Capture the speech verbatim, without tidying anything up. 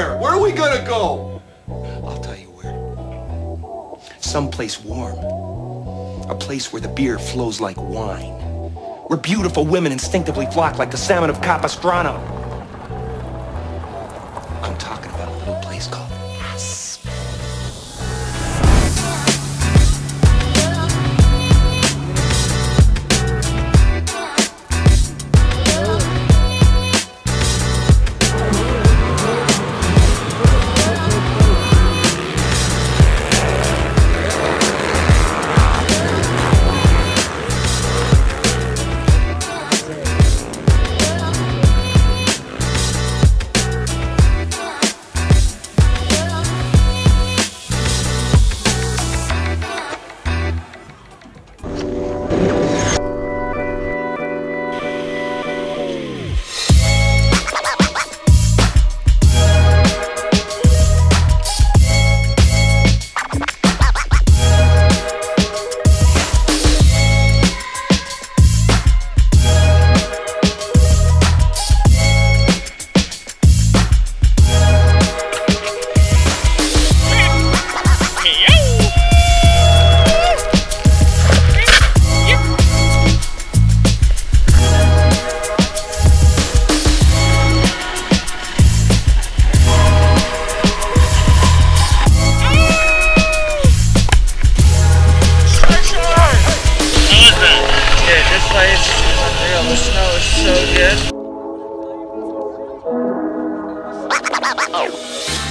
Where? Where are we gonna go? I'll tell you where. Someplace warm. A place where the beer flows like wine. Where beautiful women instinctively flock like the salmon of Capistrano. I'm talking about a little place called Aspen. The snow is so good. Oh.